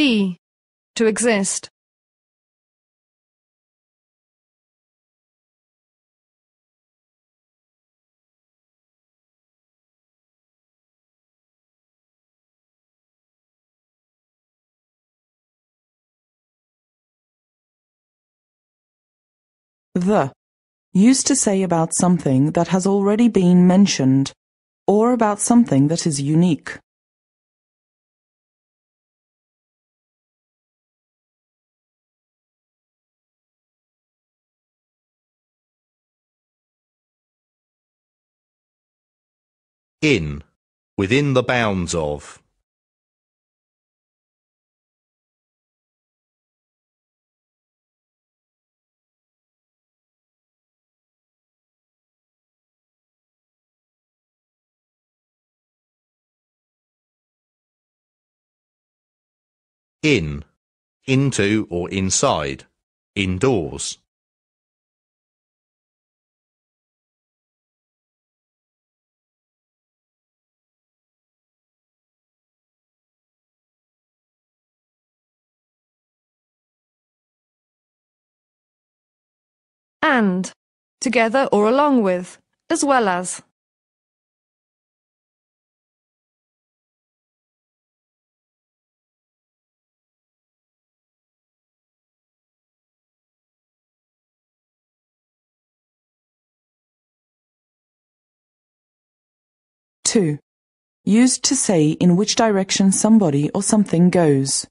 be, to exist. The, used to say about something that has already been mentioned, or about something that is unique. In, within the bounds of. In, into or inside, indoors. And, together or along with, as well as. To, used to say in which direction somebody or something goes.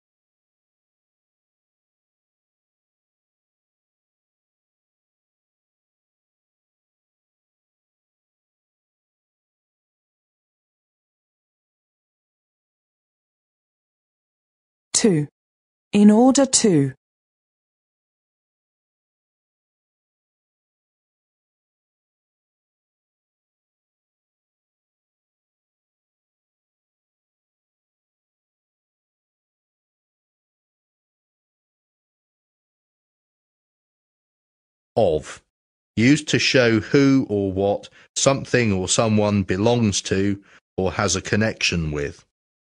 To, in order to. Of, used to show who or what something or someone belongs to or has a connection with.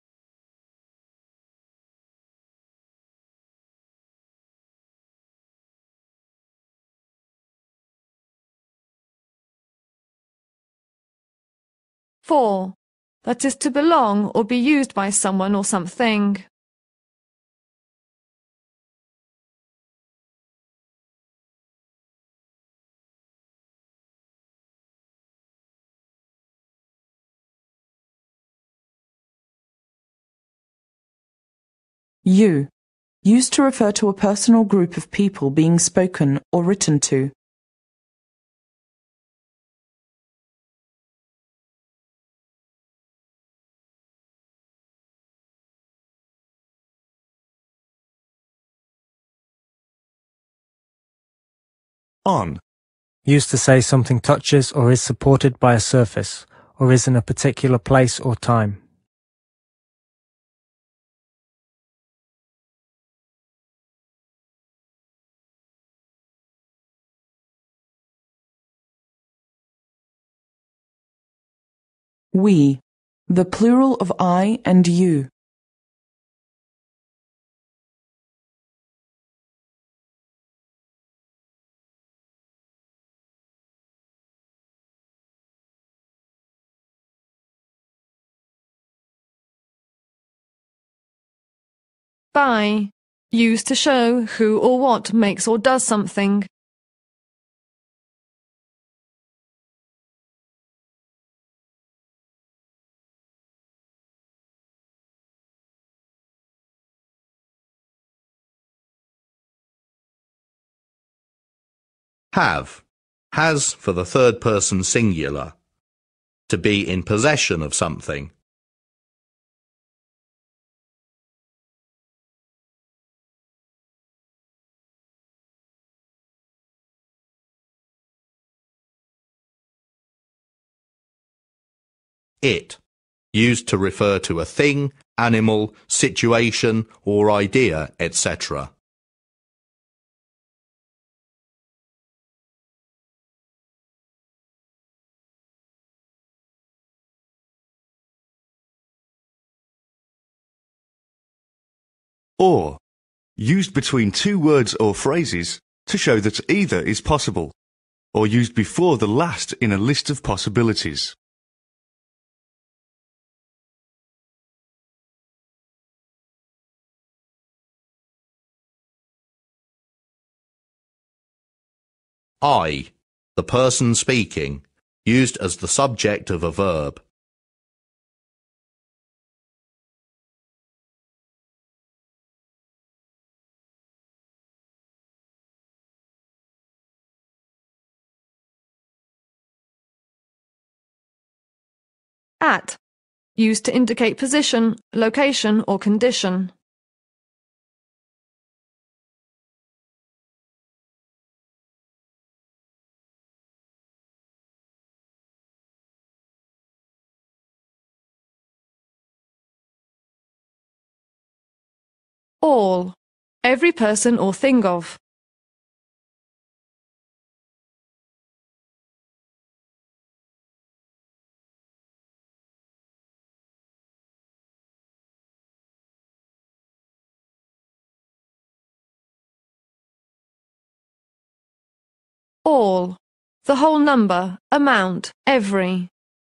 For, that is to belong or be used by someone or something. You, used to refer to a person or group of people being spoken or written to. On, used to say something touches or is supported by a surface, or is in a particular place or time. We, the plural of I and you. By, used to show who or what makes or does something. Have, has for the third person singular, to be in possession of something. It, used to refer to a thing, animal, situation or idea, etc. Or, used between two words or phrases to show that either is possible, or used before the last in a list of possibilities. I, the person speaking, used as the subject of a verb. At, used to indicate position, location, or condition. All, every person or thing of. All, the whole number, amount, every.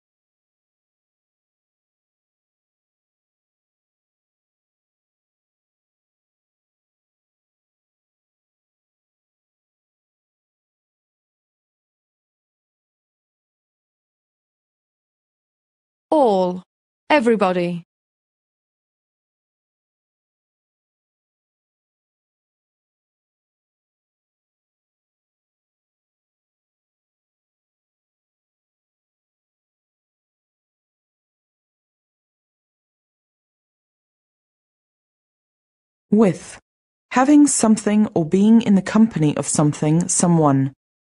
All, everybody. With, having something or being in the company of something, someone.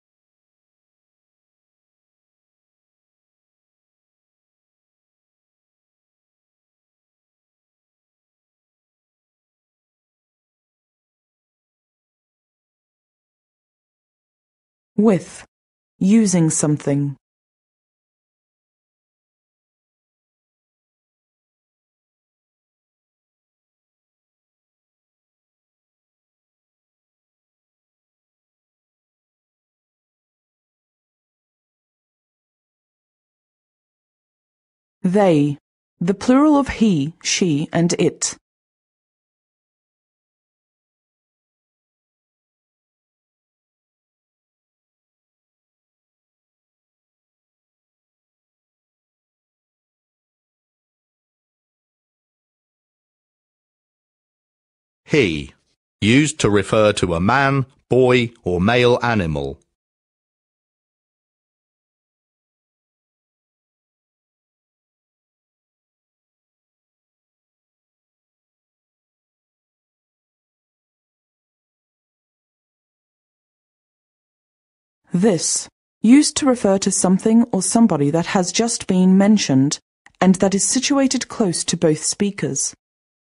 With, using something. They, the plural of he, she, and it. He, used to refer to a man, boy, or male animal. This, used to refer to something or somebody that has just been mentioned and that is situated close to both speakers.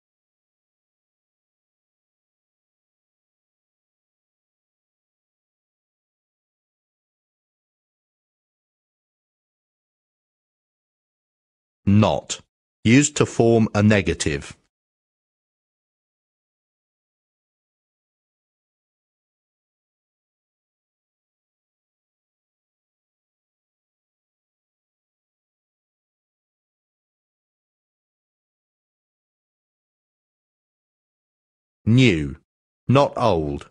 Not, used to form a negative. New, not old.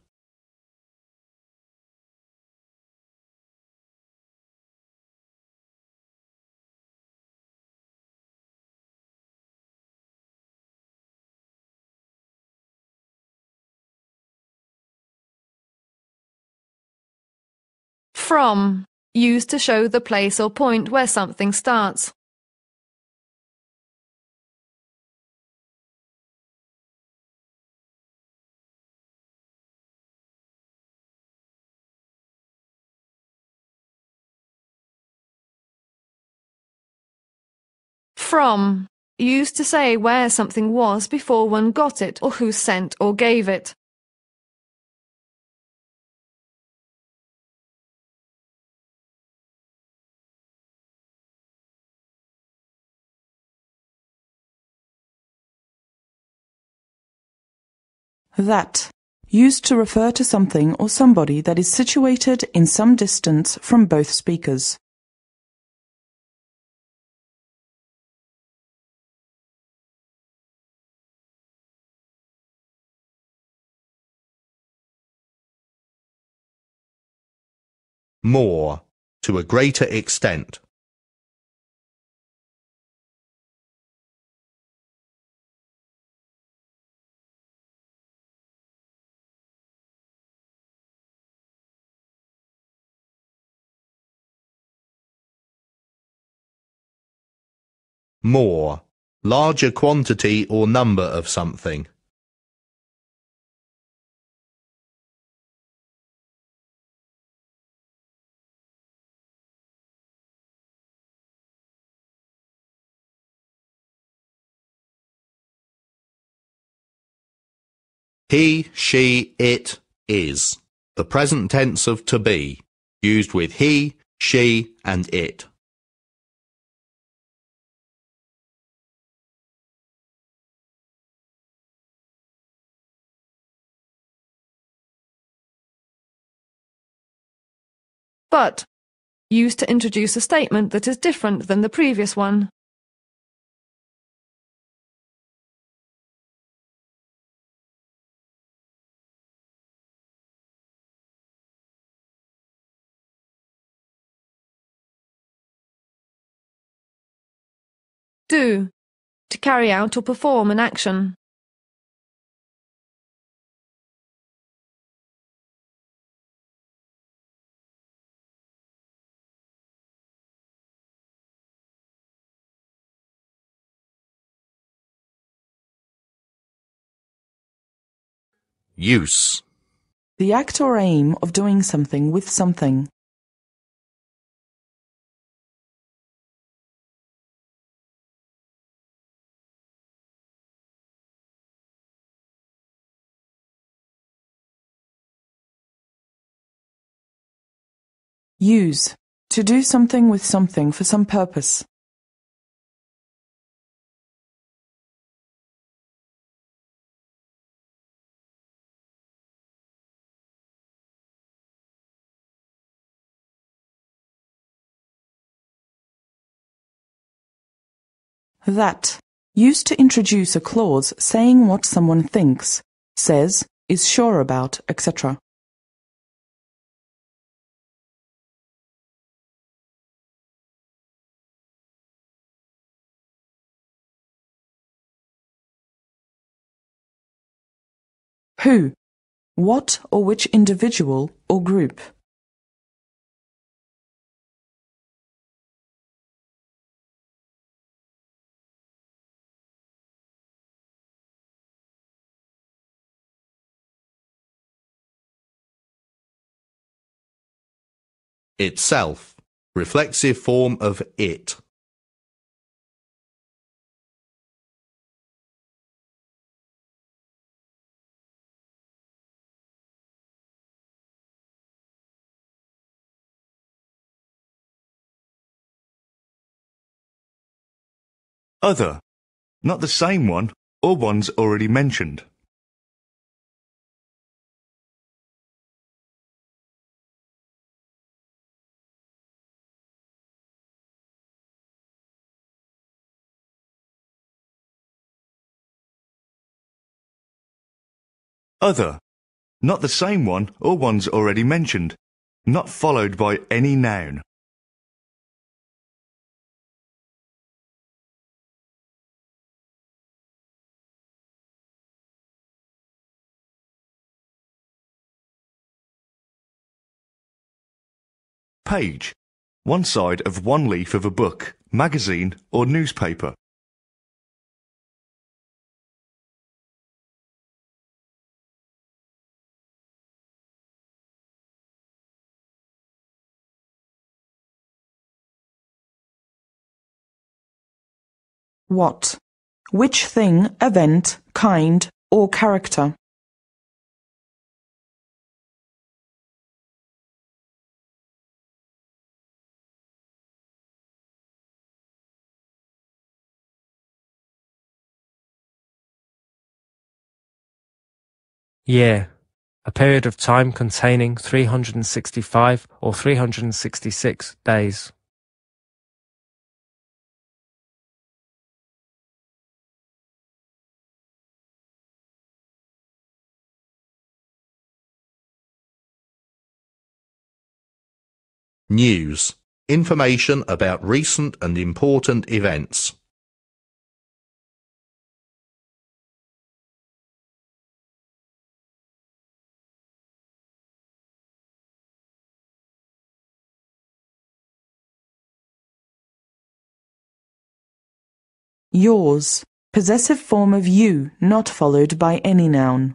From, used to show the place or point where something starts. From, used to say where something was before one got it or who sent or gave it. That, used to refer to something or somebody that is situated in some distance from both speakers. More, to a greater extent. More, larger quantity or number of something. He, she, it, is. The present tense of to be, used with he, she and it. But, used to introduce a statement that is different than the previous one. Do, to carry out or perform an action. Use. The act or aim of doing something with something. Use, to do something with something for some purpose. That, used to introduce a clause saying what someone thinks, says, is sure about, etc. Who, what or which individual or group. Itself, reflexive form of it. Other, not the same one or ones already mentioned. Other, not the same one or ones already mentioned, not followed by any noun. Page, one side of one leaf of a book, magazine or newspaper. What, which thing, event, kind, or character. Year. A period of time containing 365 or 366 days. News. Information about recent and important events. Yours. Possessive form of you, not followed by any noun.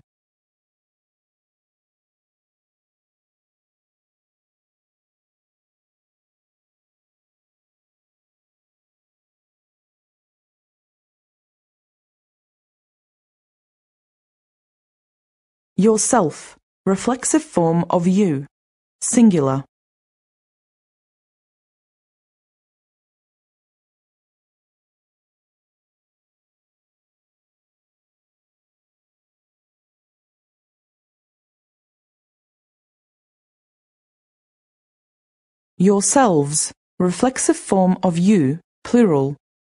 Yourself. Reflexive form of you. Singular. Yourselves. Reflexive form of you, plural.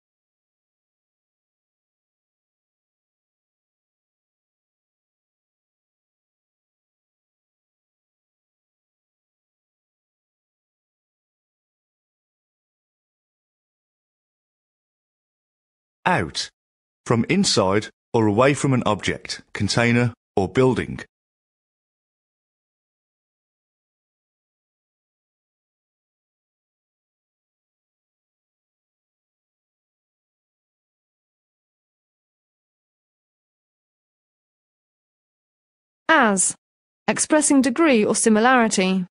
Out. From inside or away from an object, container or building. As. Expressing degree or similarity.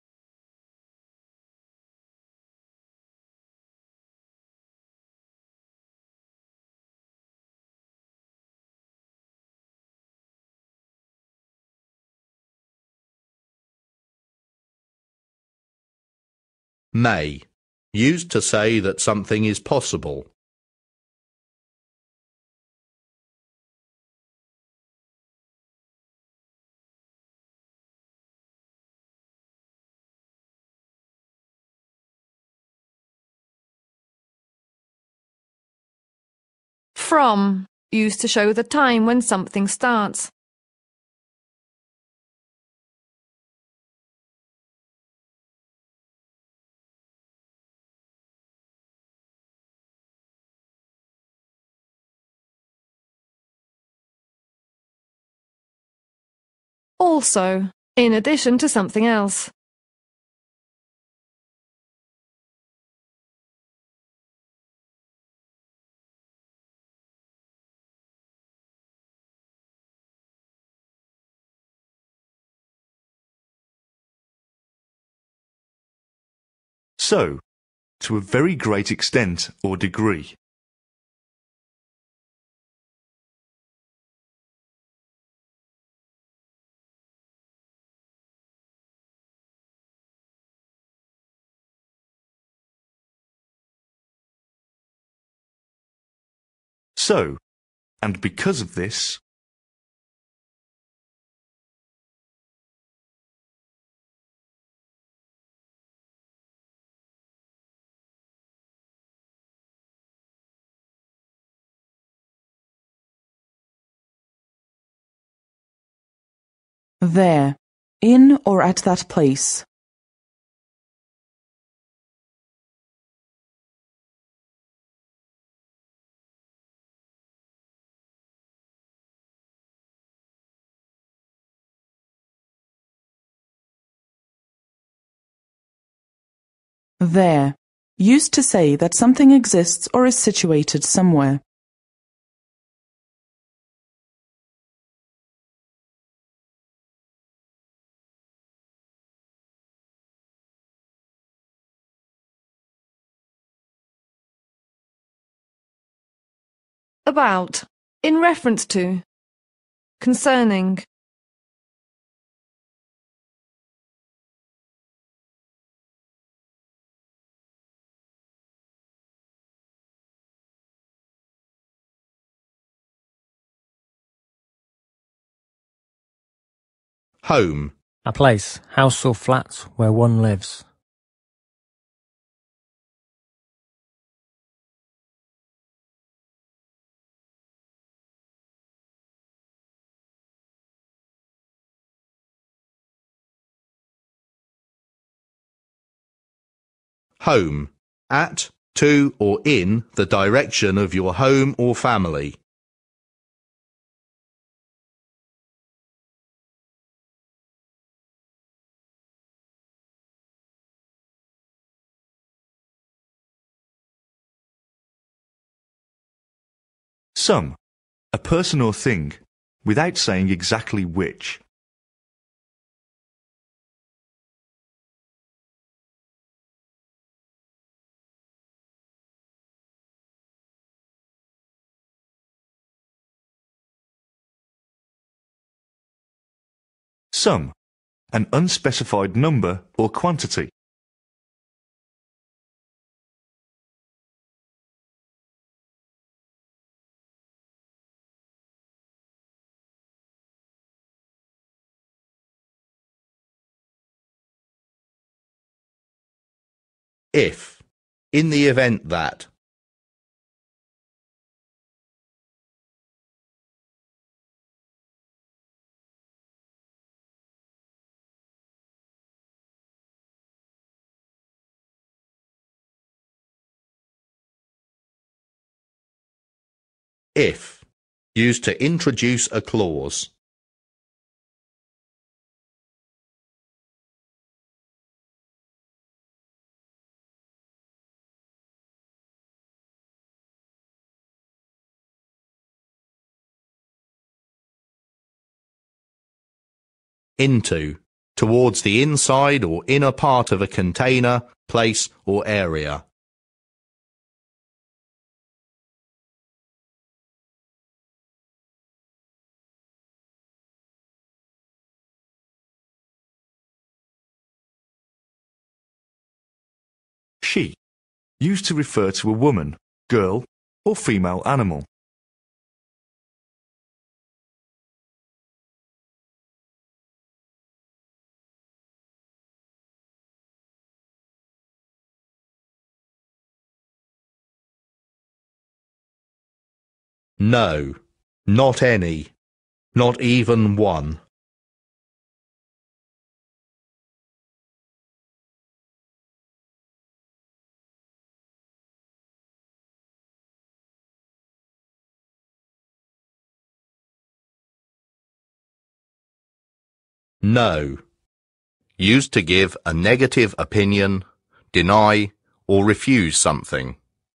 May. Used to say that something is possible. From. Used to show the time when something starts. Also. In addition to something else. So, to a very great extent or degree. So, and because of this. There. In or at that place. There. Used to say that something exists or is situated somewhere. About. In reference to. Concerning. Home. A place, house or flat, where one lives. Home. At, to, or in the direction of your home or family. Some. A person or thing, without saying exactly which. Some. An unspecified number or quantity. If. In the event that. If. Used to introduce a clause. Into. Towards the inside or inner part of a container, place or area. She. Used to refer to a woman, girl, or female animal. No. Not any. Not even one. No. Used to give a negative opinion, deny, or refuse something.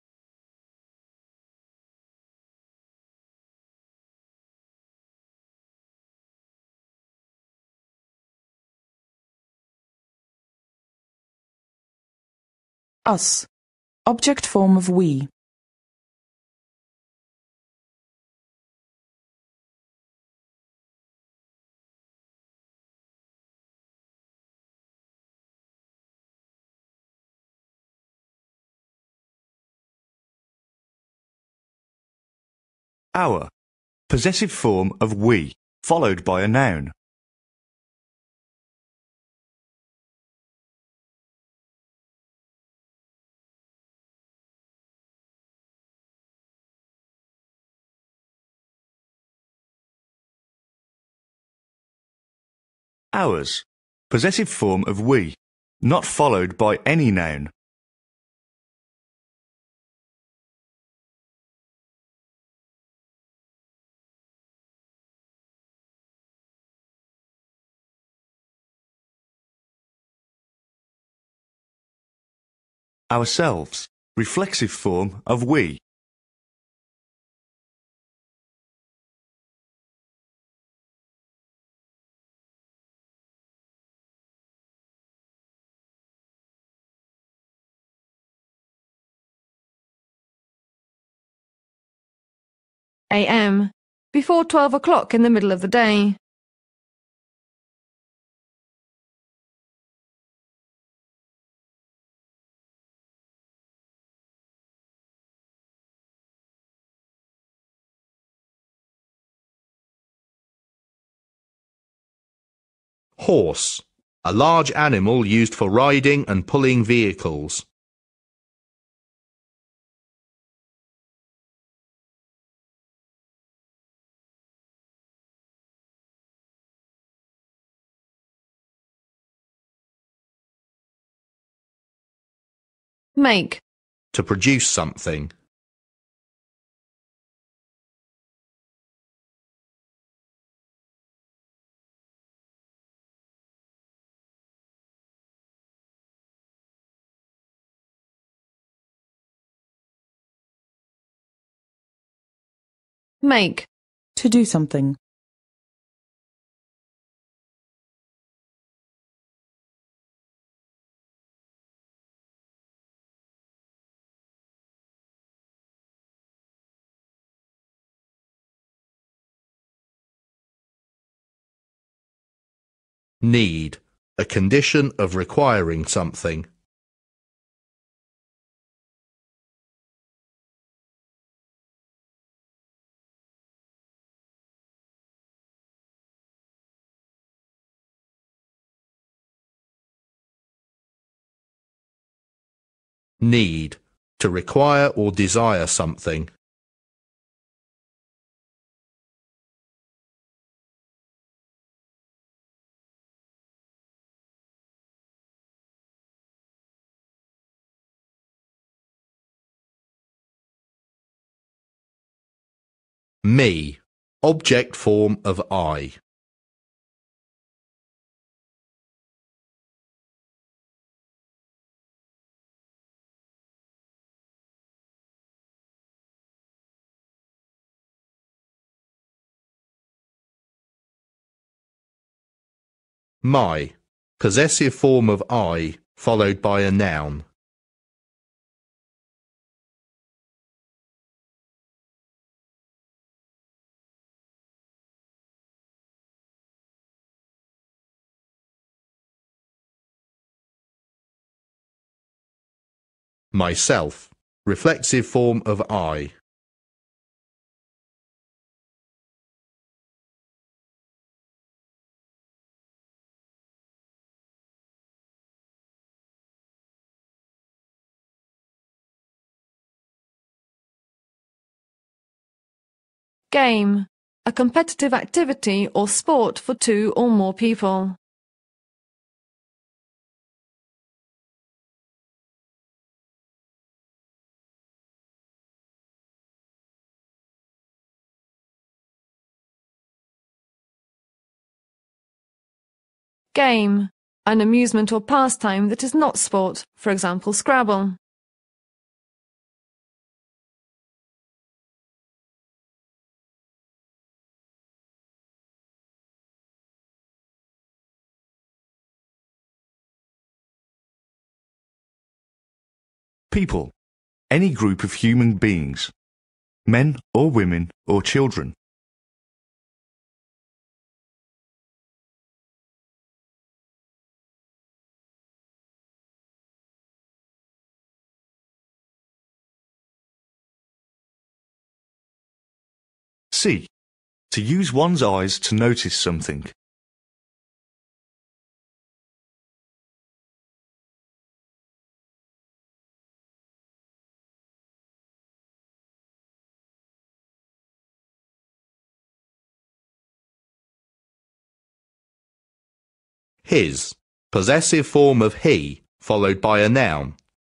Us. Object form of we. Our. Possessive form of we, followed by a noun. Ours. Possessive form of we, not followed by any noun. Ourselves. Reflexive form of we. AM. Before 12 o'clock in the middle of the day. Horse, a large animal used for riding and pulling vehicles. Make. To produce something. Make. To do something. Need, a condition of requiring something. Need, to require or desire something. Me, object form of I. My, possessive form of I, followed by a noun. Myself, reflexive form of I. Game. A competitive activity or sport for two or more people. Game. An amusement or pastime that is not sport, for example, Scrabble. People, any group of human beings, men or women or children. See, to use one's eyes to notice something. His, possessive form of he, followed by a noun.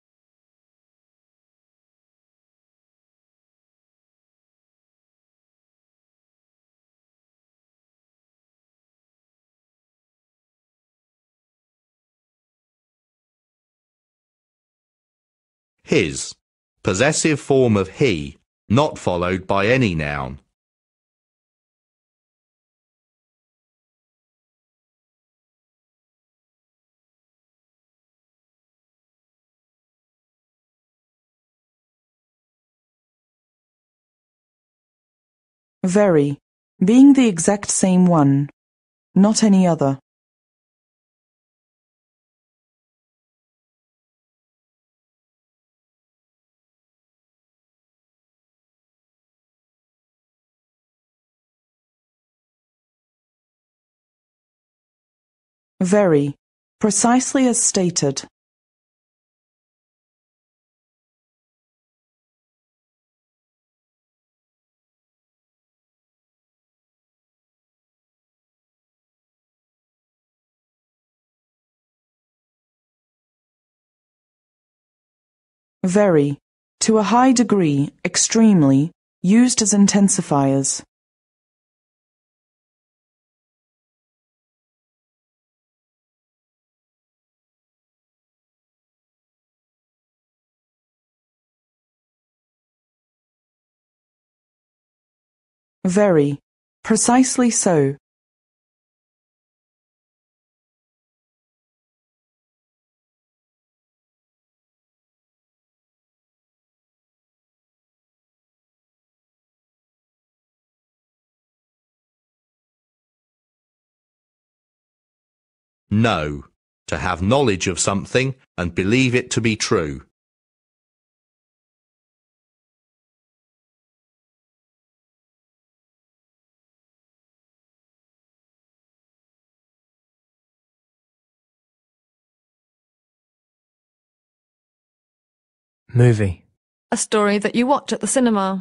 His, possessive form of he, not followed by any noun. Very, being the exact same one, not any other. Very. Precisely as stated. Very. To a high degree, extremely, used as intensifiers. Very. Precisely so. Know. To have knowledge of something and believe it to be true. Movie. A story that you watch at the cinema.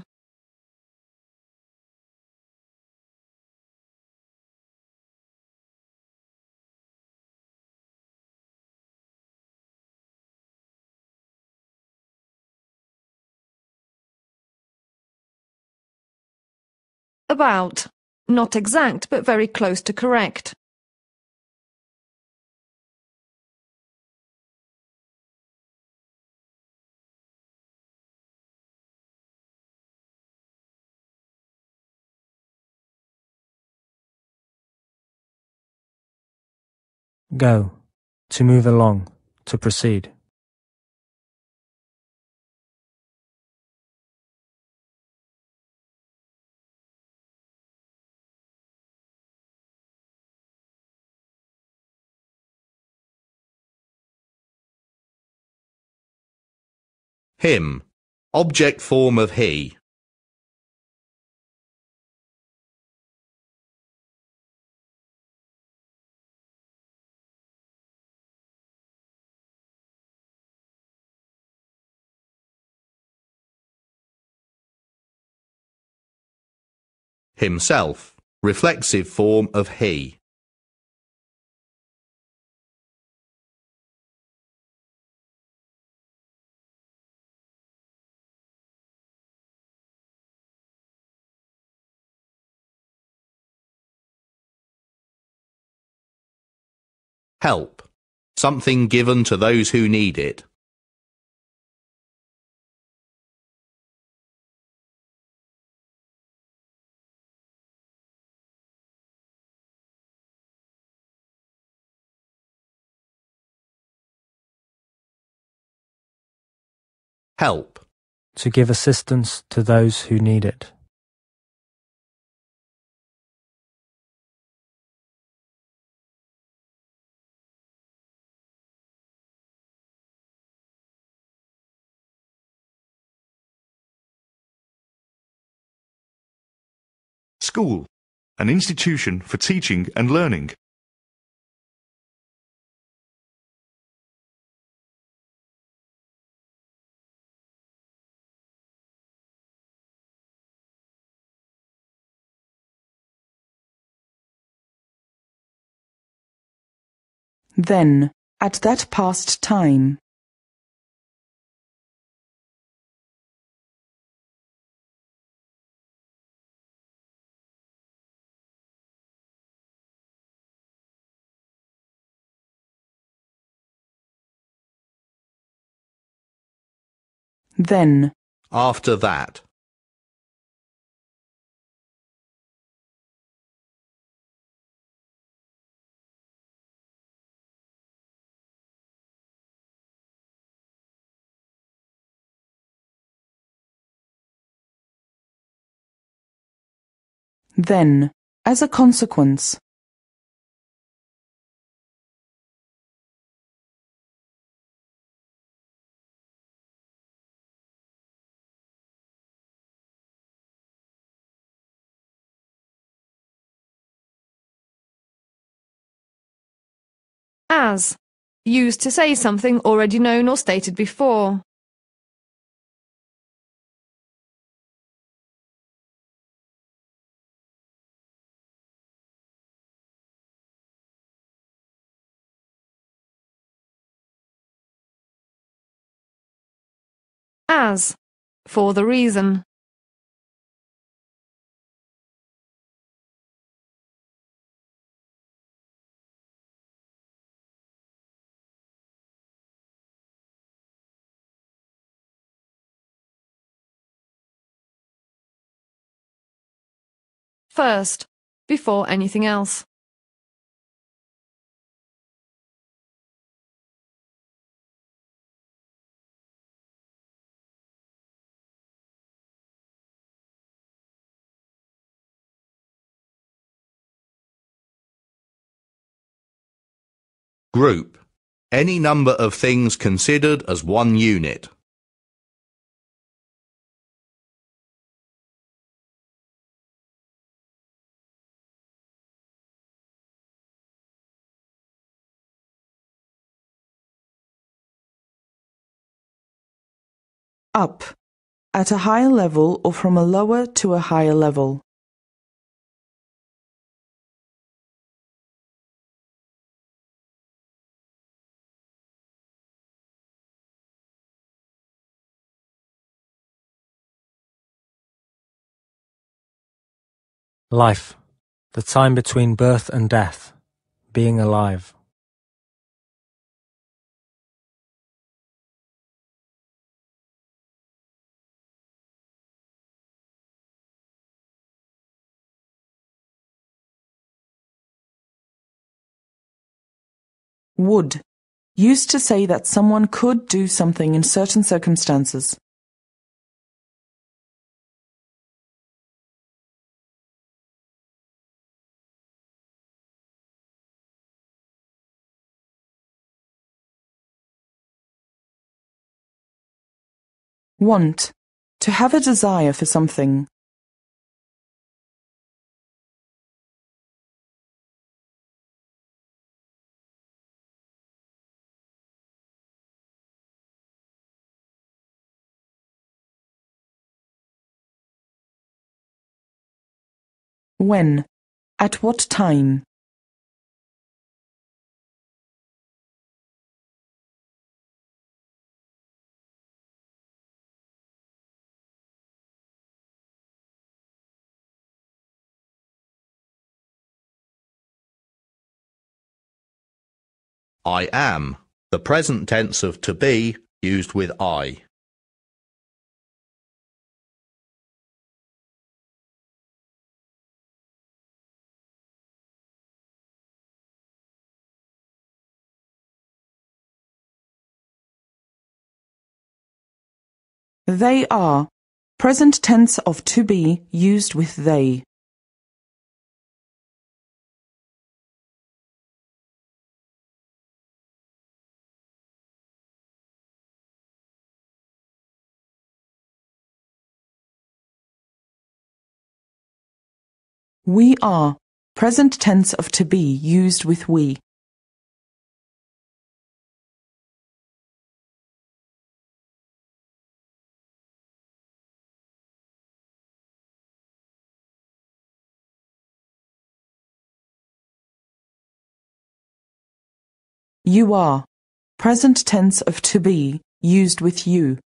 About. Not exact, but very close to correct. Go. To move along. To proceed. Him. Object form of he. Himself. Reflexive form of he. Help. Something given to those who need it. Help. To give assistance to those who need it. School. An institution for teaching and learning. Then, at that past time. Then. After that. Then, as a consequence. As, used to say something already known or stated before. As, for the reason. First, before anything else. Group. Any number of things considered as one unit. Up, at a higher level or from a lower to a higher level. Life, the time between birth and death, being alive. Would, used to say that someone could do something in certain circumstances. Want, to have a desire for something. When, at what time. I am. The present tense of to be used with I. They are, present tense of to be used with they. We are, present tense of to be used with we. You are, present tense of to be used with you.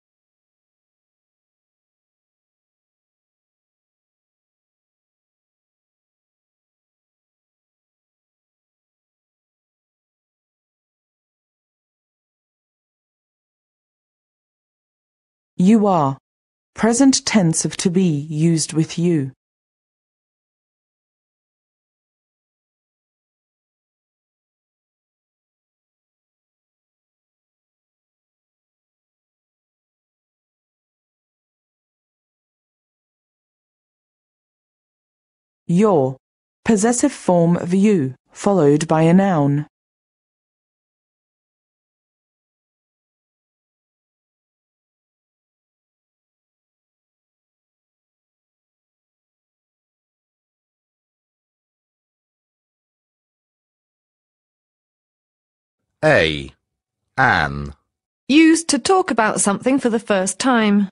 You are, present tense of to be used with you. Your, possessive form of you, followed by a noun. A. An. Used to talk about something for the first time.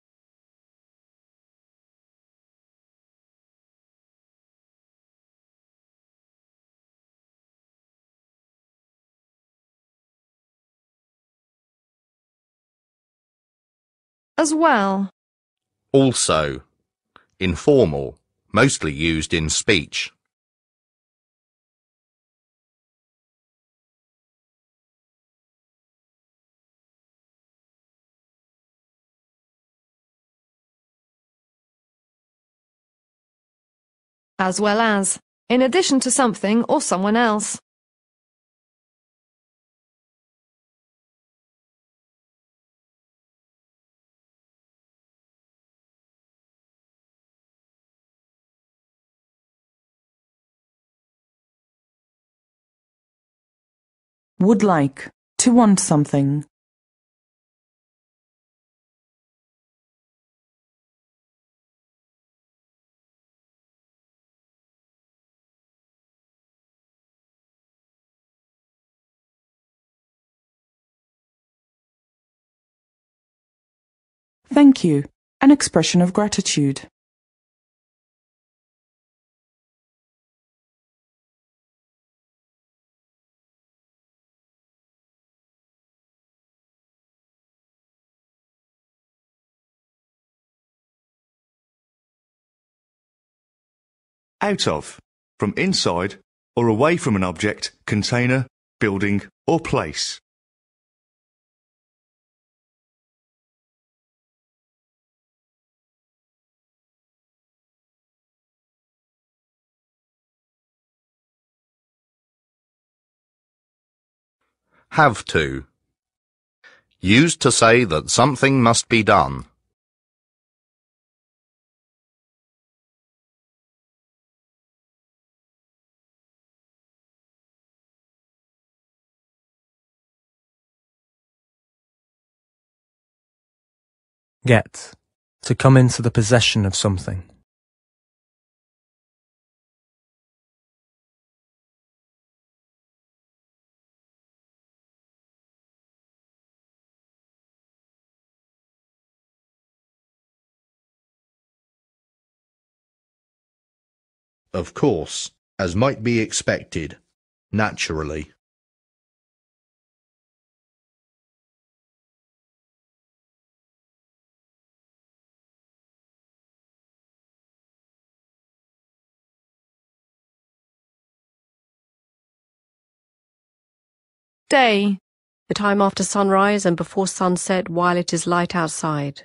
As well. Also. Informal, mostly used in speech. As well as. In addition to something or someone else. Would like. To want something. Thank you. An expression of gratitude. Out of, from inside or away from an object, container, building or place. Have to. Used to say that something must be done. Get. To come into the possession of something. Of course, as might be expected, naturally. Day. The time after sunrise and before sunset while it is light outside.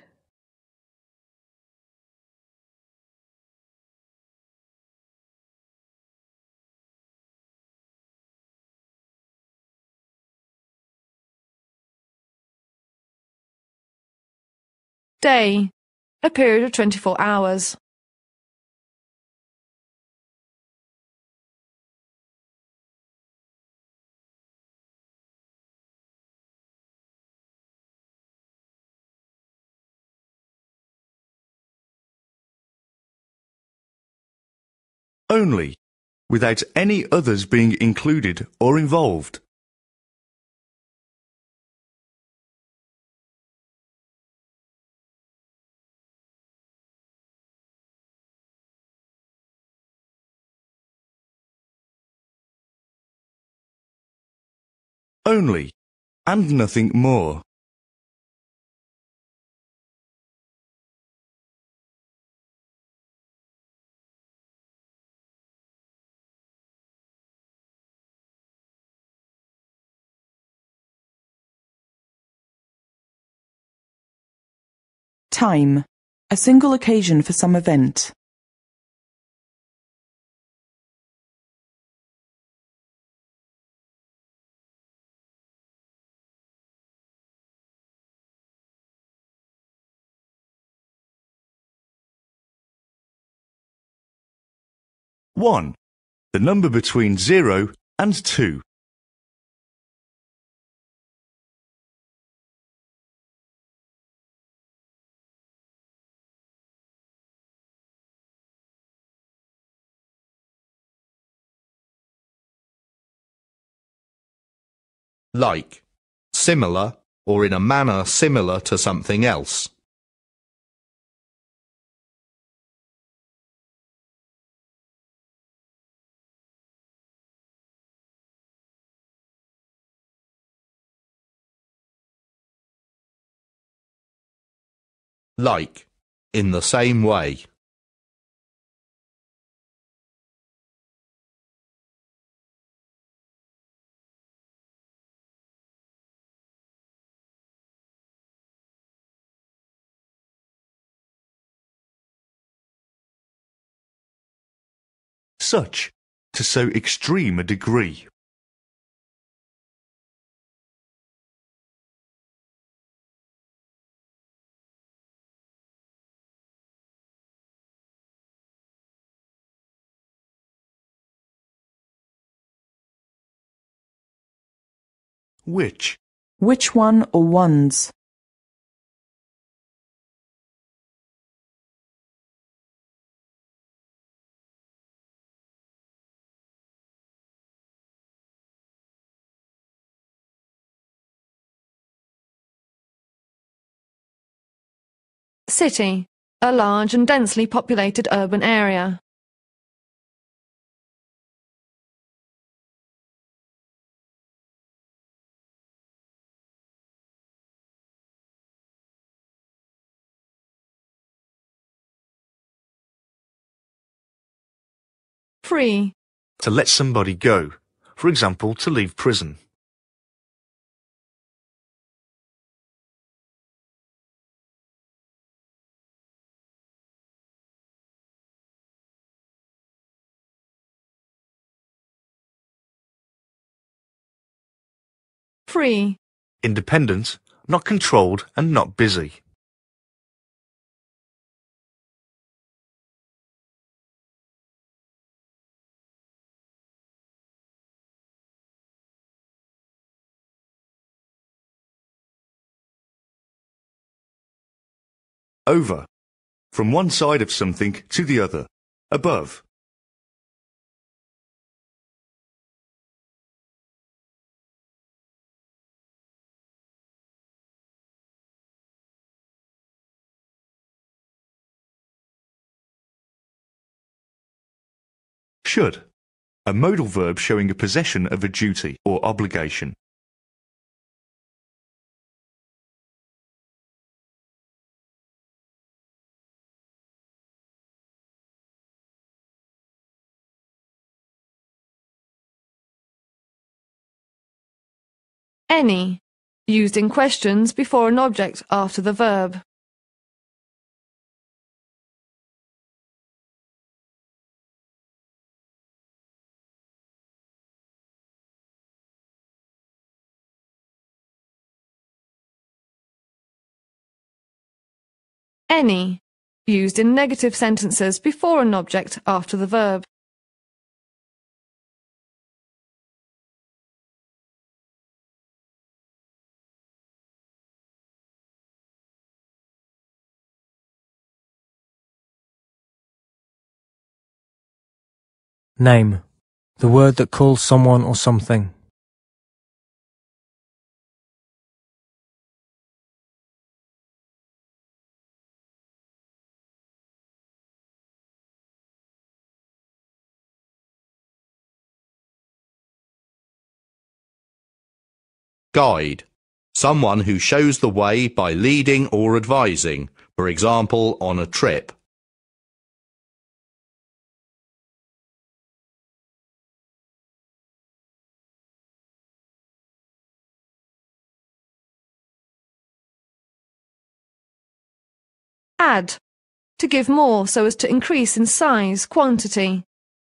Day. A period of 24 hours. Only, without any others being included or involved. Only, and nothing more. Time. A single occasion for some event. One, the number between 0 and 2. like, similar, or in a manner similar to something else. Like, in the same way. Such, to so extreme a degree. Which, Which one or ones? City, a large and densely populated urban area. Free, to let somebody go, for example, to leave prison. free, Independent, not controlled and not busy. Over, from one side of something to the other. Above. Should, a modal verb showing a possession of a duty or obligation. any, used in questions before an object after the verb. Any, used in negative sentences before an object after the verb. Name, the word that calls someone or something. Guide, someone who shows the way by leading or advising, for example, on a trip. Add, to give more so as to increase in size, quantity.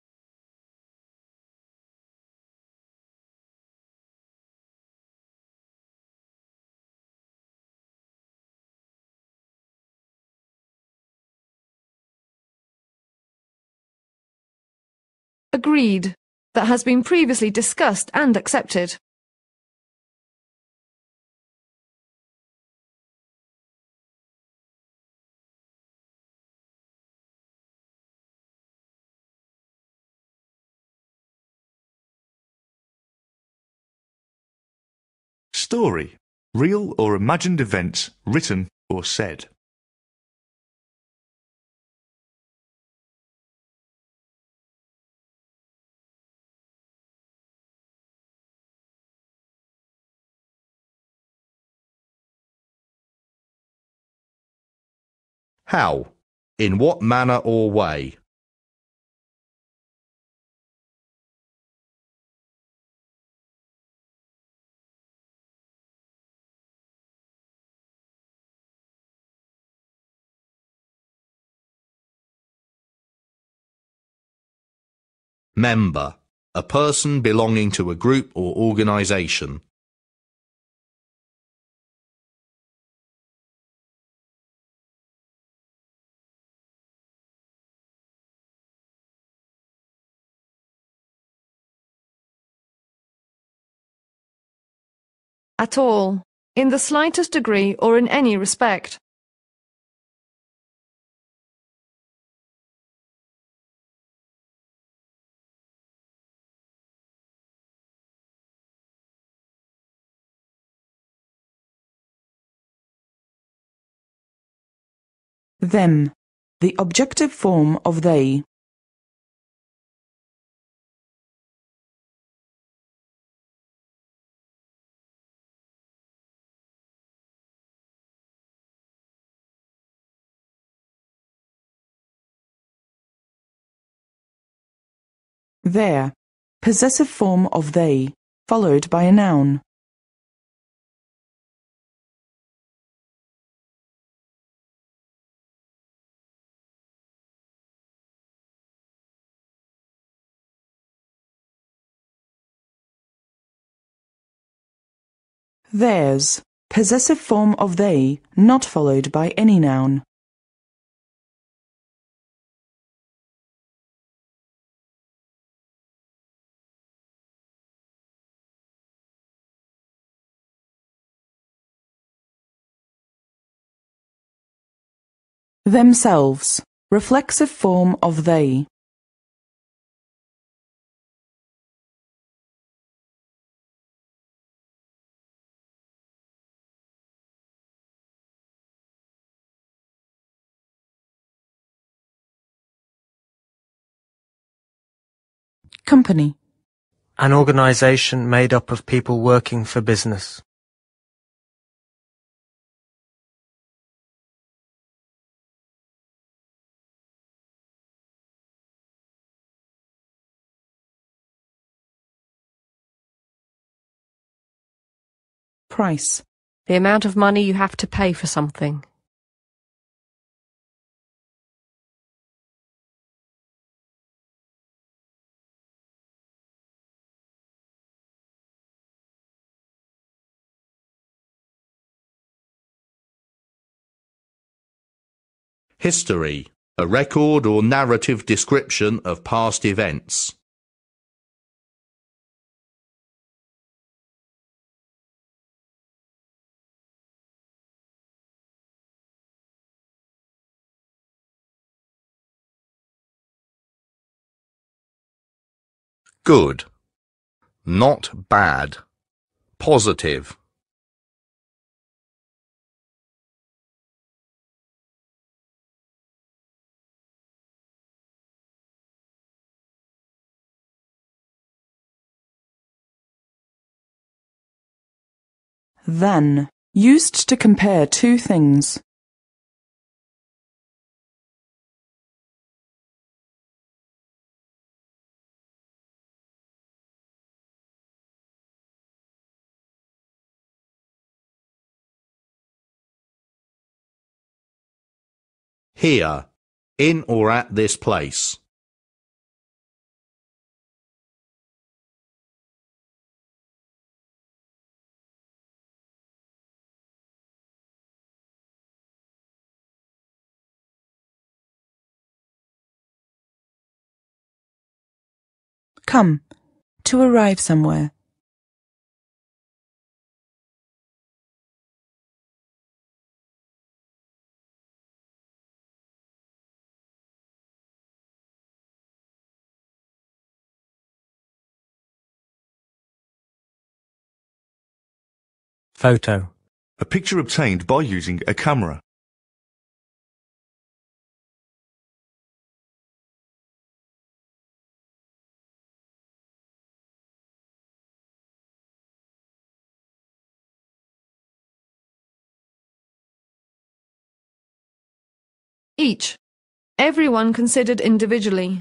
Agreed, that has been previously discussed and accepted. Story. Real or imagined events written or said. How? In what manner or way? Member. A person belonging to a group or organisation. At all, in the slightest degree or in any respect. Them. The objective form of they. Their. Possessive form of they, followed by a noun. Theirs. Possessive form of they, not followed by any noun. Themselves. Reflexive form of they. Company. An organization made up of people working for business. Price. The amount of money you have to pay for something. History. A record or narrative description of past events. Good. Not bad. Positive. Than. Used to compare two things. Here. In or at this place. Come. To arrive somewhere. Photo. A picture obtained by using a camera. Each. Everyone considered individually.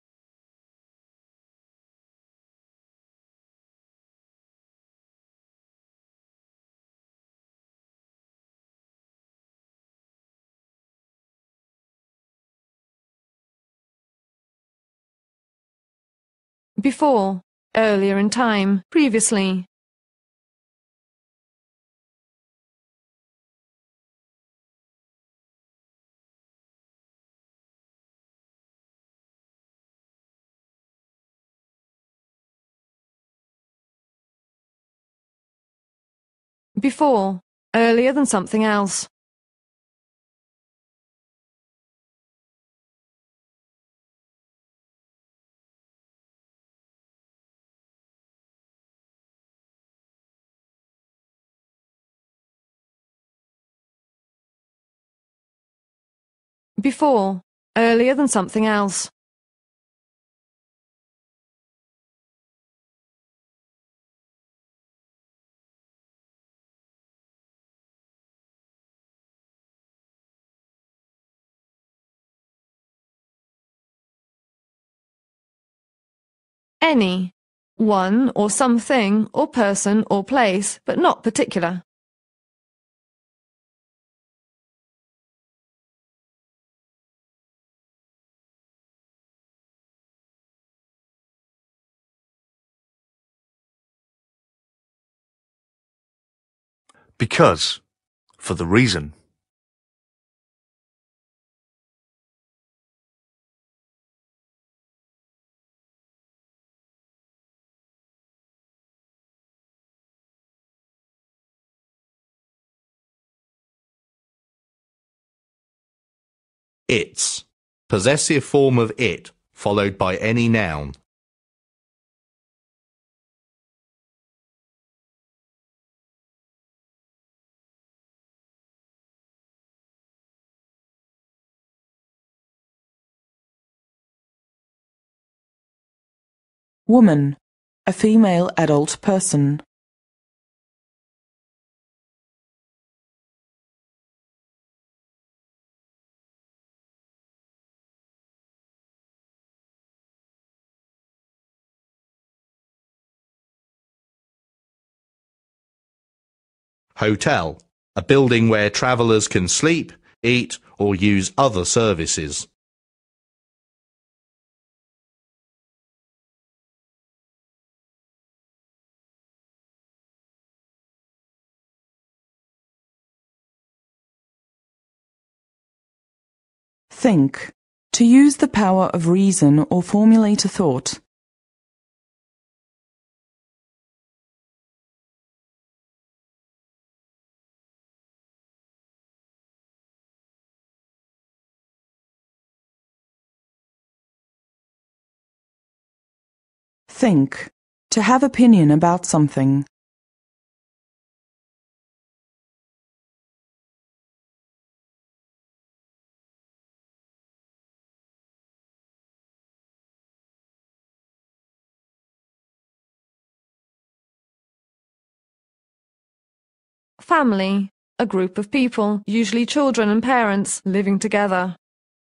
Before. Earlier in time. Previously. Before. Earlier than something else. Before. Earlier than something else. Any. One or something or person or place, but not particular. Because. For the reason. Its. Possessive form of it, followed by any noun. Woman. A female adult person. Hotel. A building where travellers can sleep, eat, or use other services. Think. To use the power of reason or formulate a thought. Think. To have opinion about something. Family. A group of people, usually children and parents, living together.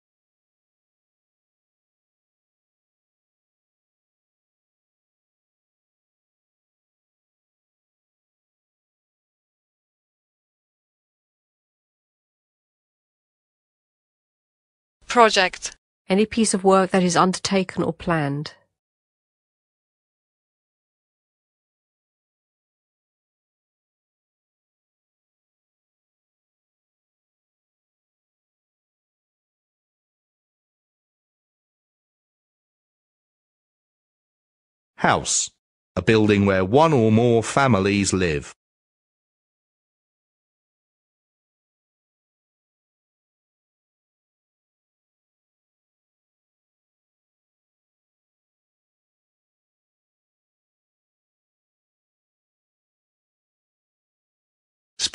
Project. Any piece of work that is undertaken or planned. House. A building where one or more families live.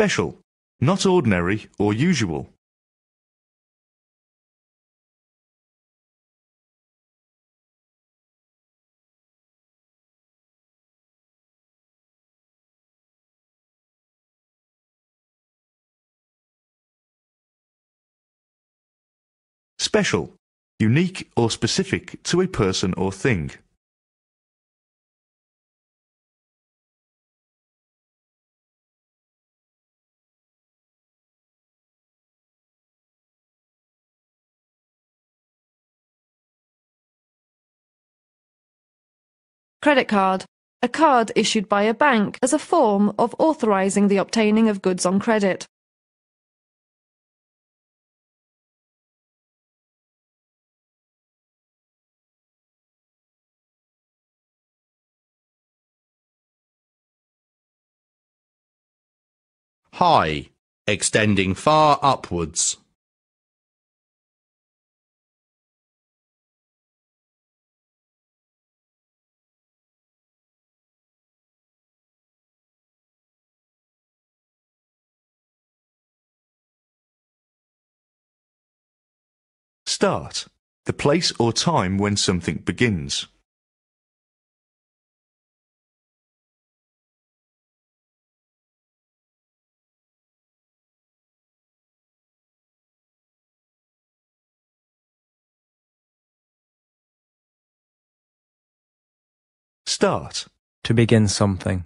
Special, not ordinary or usual. Special, unique or specific to a person or thing. Credit card. A card issued by a bank as a form of authorizing the obtaining of goods on credit. High, extending far upwards. Start, the place or time when something begins. Start, To begin something.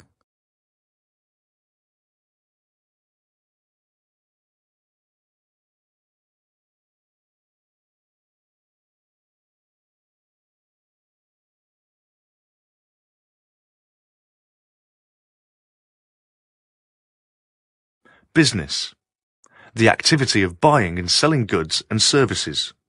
Business, the activity of buying and selling goods and services.